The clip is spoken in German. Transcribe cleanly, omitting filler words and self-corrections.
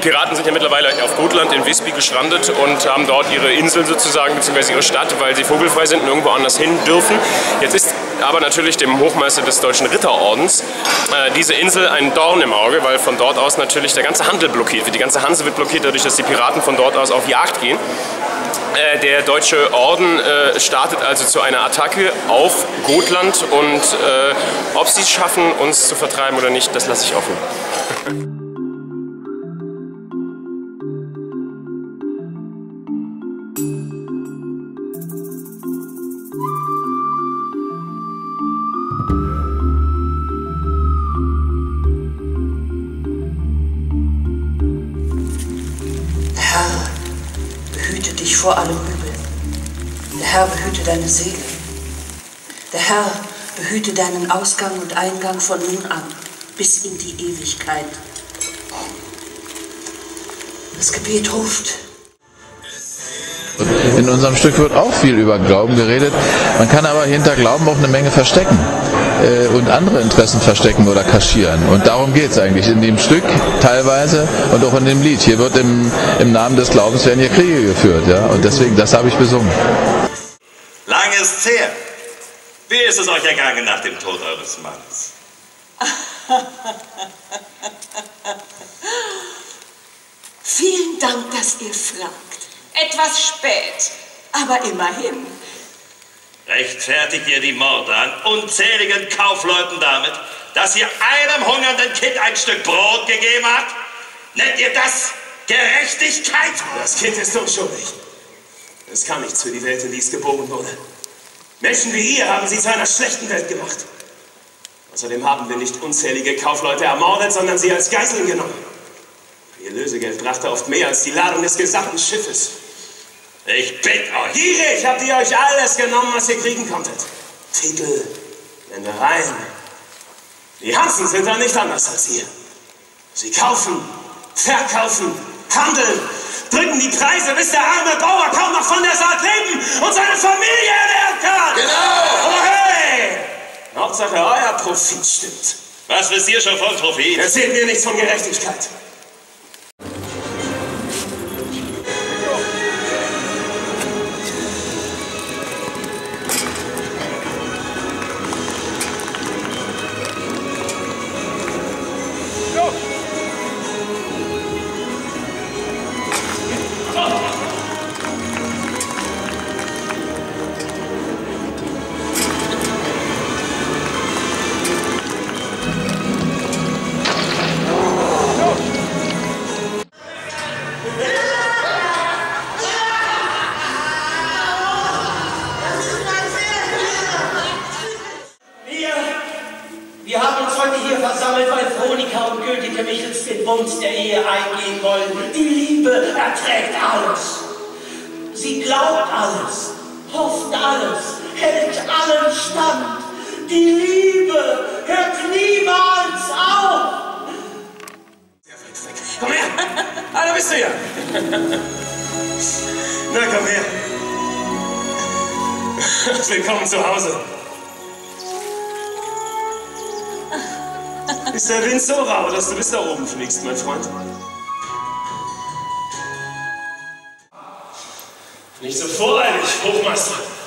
Piraten sind ja mittlerweile auf Gotland in Visby gestrandet und haben dort ihre Insel sozusagen, beziehungsweise ihre Stadt, weil sie vogelfrei sind und irgendwo anders hin dürfen. Jetzt ist aber natürlich dem Hochmeister des Deutschen Ritterordens diese Insel ein Dorn im Auge, weil von dort aus natürlich der ganze Handel blockiert wird. Die ganze Hanse wird blockiert dadurch, dass die Piraten von dort aus auf Jagd gehen. Der Deutsche Orden startet also zu einer Attacke auf Gotland und ob sie es schaffen, uns zu vertreiben oder nicht, das lasse ich offen. Der Herr behüte dich vor allem Übel. Der Herr behüte deine Seele. Der Herr behüte deinen Ausgang und Eingang von nun an bis in die Ewigkeit. Das Gebet ruft. In unserem Stück wird auch viel über Glauben geredet. Man kann aber hinter Glauben auch eine Menge verstecken und andere Interessen verstecken oder kaschieren. Und darum geht es eigentlich in dem Stück teilweise und auch in dem Lied. Hier wird im Namen des Glaubens werden hier Kriege geführt. Ja? Und deswegen, das habe ich besungen. Lang ist's her. Wie ist es euch ergangen nach dem Tod eures Mannes? Vielen Dank, dass ihr fragt. Etwas spät, aber immerhin. Rechtfertigt ihr die Morde an unzähligen Kaufleuten damit, dass ihr einem hungernden Kind ein Stück Brot gegeben habt? Nennt ihr das Gerechtigkeit? Das Kind ist unschuldig. Es kam nichts für die Welt, in die es geboren wurde. Menschen wie ihr haben sie zu einer schlechten Welt gemacht. Außerdem haben wir nicht unzählige Kaufleute ermordet, sondern sie als Geiseln genommen. Ihr Lösegeld brachte oft mehr als die Ladung des gesamten Schiffes. Ich bitte euch. Gierig habt ihr euch alles genommen, was ihr kriegen konntet. Titel, Ländereien. Die Hansen sind da nicht anders als ihr. Sie kaufen, verkaufen, handeln, drücken die Preise, bis der arme Bauer kaum noch von der Saat leben und seine Familie ernähren kann. Genau! Aber hey! Hauptsache euer Profit stimmt. Was wisst ihr schon von Profit? Erzählt mir nichts von Gerechtigkeit. Wir haben uns heute hier versammelt, weil Veronika und Goetheke Michels den Bund der Ehe eingehen wollen. Die Liebe erträgt alles. Sie glaubt alles, hofft alles, hält allen stand. Die Liebe hört niemals auf. Komm her! Ah, da bist du ja! Na, komm her! Willkommen zu Hause! Ist der Wind so rau, dass du bis da oben fliegst, mein Freund? Nicht so voreilig, Hochmeister!